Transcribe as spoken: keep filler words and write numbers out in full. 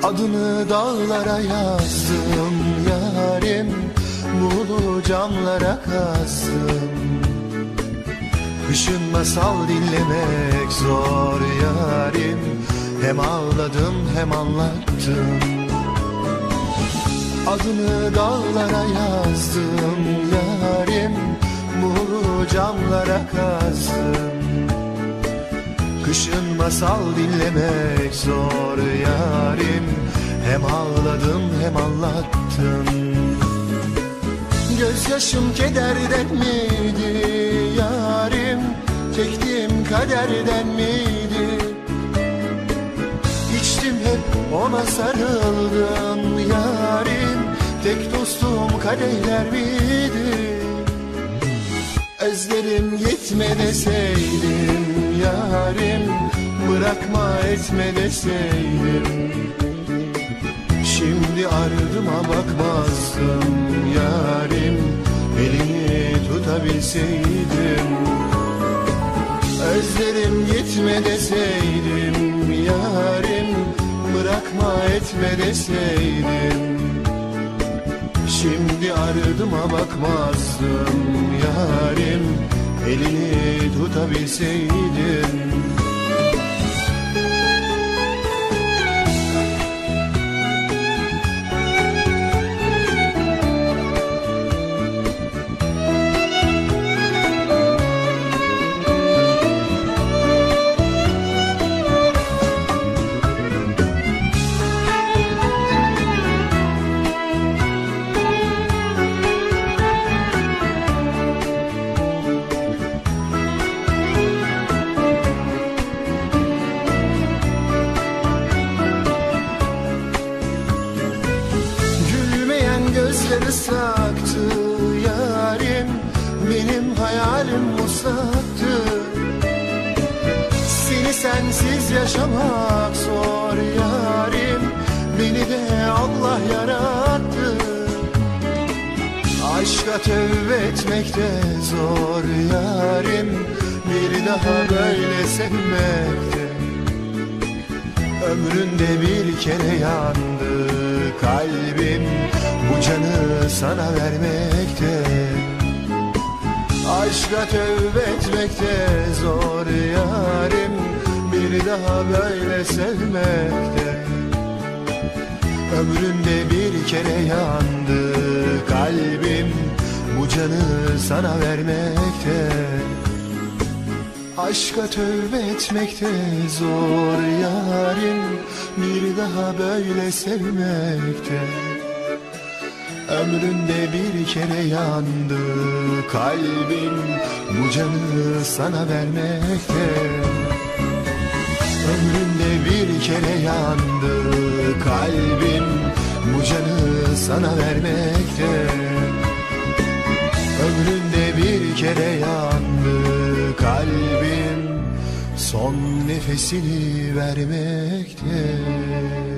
Adını dağlara yazdım yarim, buğulu camlara kazdım. Kışın masal dinlemek zor yarim, hem ağladım hem anlattım. Adını dağlara yazdım yarim, buğulu camlara kazdım. Kışın masal dinlemek zor yarim, hem ağladım hem anlattım. Gözyaşım kederden miydi yarim, çektiğim kaderden miydi? İçtim hep ona sarıldım yarim, tek dostum kadehler miydi? Özlerim yetme deseydim yarim, bırakma etme deseydim. Şimdi ardıma bakmazdım yarim, elini tutabilseydim. Özlerim yetme deseydim yarim, bırakma etme deseydim. Şimdi ardıma bakmazdım yarim, elini tutabilseydim. Gözleri saktı yarim, benim hayalim uzaktı. Seni sensiz yaşamak zor yarim, beni de Allah yarattı. Aşka tövbe etmek de zor yarim, bir daha böyle sevmekte. Ömründe bir kere yandı kalbim, bu canı sana vermekte. Aşka tövbe etmek de zor yarim, bir daha böyle sevmekte. Ömründe bir kere yandı kalbim, bu canı sana vermekte. Aşka tövbe etmek de zor yarim, bir daha böyle sevmekte. Ömründe bir kere yandı kalbim, bu canı sana vermekte. Ömründe bir kere yandı kalbim, bu canı sana vermekte. Ömründe bir kere yandı kalbim, son nefesini vermekte.